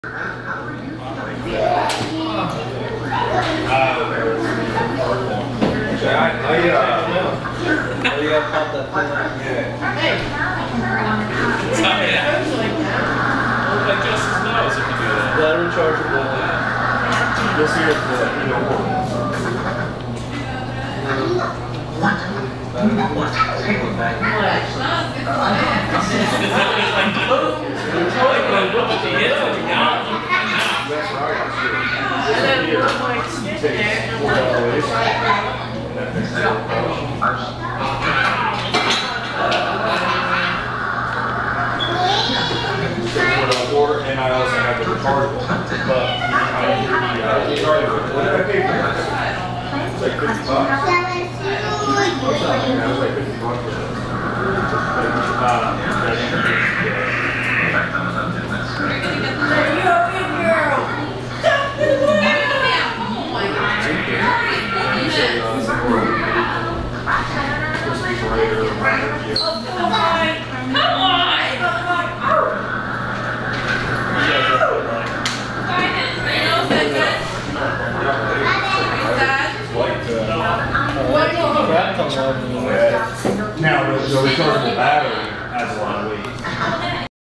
And I also have the rechargeable, but what did I pay for that? It's like $50. What's that? That was like $50 for this. Now, the rechargeable battery has a lot of